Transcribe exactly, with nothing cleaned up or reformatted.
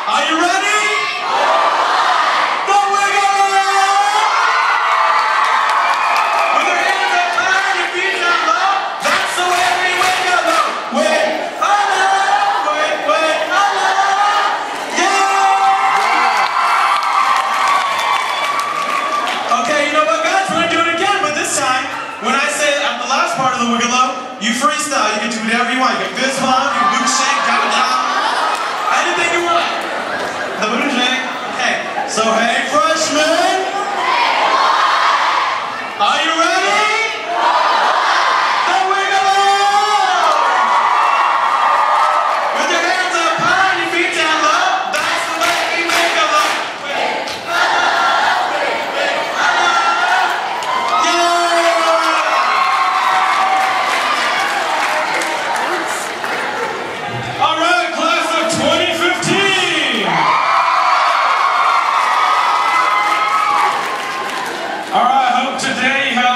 Are you ready? The wiggle! With your hands up high and your feet down low, that's the way we wiggle. Wait, hello, wait, wait, hello, yeah! Okay, you know what, guys? We're gonna do it again, but this time, when I say at the last part of the wiggle, you freestyle. You can do whatever you want. You can fist bump, you can Luke shake, drop it down, anything you want. The Buddha shake. Okay, so hey freshmen, are you ready? The wiggle! With your hands up high and your feet down low, that's the way we wiggle. Wait, hello, wait, wait, hello, yeah! All right, class of twenty fifteen. All right, I hope today you have